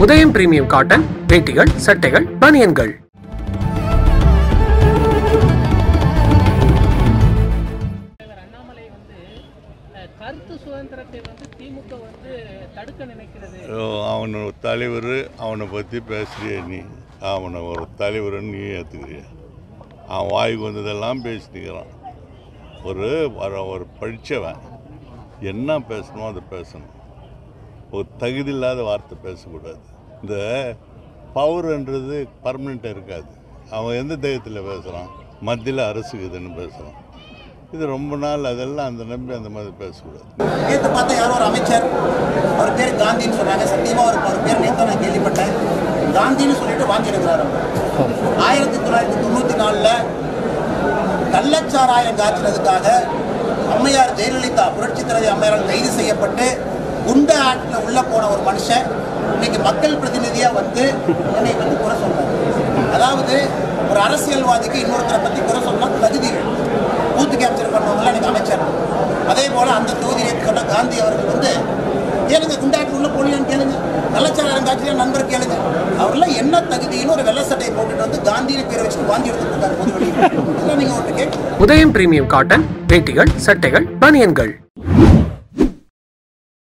உதயம் premium cotton வேட்டிகள், சட்டைகள், பனியன்கள். கருத்து சுதந்திரத்தை திமுக தடுக்க நினைக்கிறது. அவனை தலைவர், அவனை பற்றி பேசுறிய நீ, அவனை ஒரு தலைவர்னு நீ ஏற்றுக்கிறிய. அவன் வாய்க்கு வந்ததெல்லாம் பேசிட்டுக்கிறான். ஒரு படித்தவன் என்ன பேசணுமோ அதை பேசணும். ஒரு தகுதி இல்லாத வார்த்தை பேசக்கூடாது. இந்த பவர்ன்றது பர்மனெண்ட்டாக இருக்காது. அவன் எந்த தைரியத்தில் பேசுகிறான்? மத்தியில் அரசுக்குதுன்னு பேசுகிறான். இது ரொம்ப நாள் அதெல்லாம் அந்த நம்பி அந்த மாதிரி பேசக்கூடாது. நேற்று பார்த்தா யாரோ ஒரு அமைச்சர், அவர் பேர் காந்தின்னு சொன்னாங்க. சத்தியமாக அவர் பேர் நேற்று நான் கேள்விப்பட்டேன். காந்தின்னு சொல்லிட்டு வாங்கியிருக்கிறார். 1994 கள்ளச்சாராயம் காய்ச்சினதுக்காக அம்மையார் ஜெயலலிதா, புரட்சி தலைவி அம்மையாரால் கைது செய்யப்பட்டு குண்டா ஆக்டில் உள்ள போன ஒரு மனுஷன் இன்னைக்கு மக்கள் பிரதிநிதியாக என்னை பற்றி குறை சொல்றாரு. அதாவது ஒரு அரசியல்வாதிக்கு இன்னொருத்தரை பற்றி குறை சொன்னால் தகுதி பூத்து கேப்சர் பண்ணுவாங்கல்ல எனக்கு அமைச்சர். அதே போல் அந்த தொகுதியை சொன்ன காந்தி அவர்கள் கேளுங்க, குண்டாட்டில் உள்ள போலியான்னு கேளுங்க, கள்ளச்சாராயம் காட்சியாக நண்பர் கேளுங்க. அவரெல்லாம் என்ன தகுதின்னு ஒரு வெள்ளை சட்டையை போட்டுட்டு காந்தியின் பேரை வச்சுட்டு வாங்கி எடுத்துட்டு இருக்காரு பொது வெளியில். நீங்கள் ஒன்று கேட்க உதயம் பிரீமியம் காட்டன் வேட்டிகள், சட்டைகள், பனியன்கள்.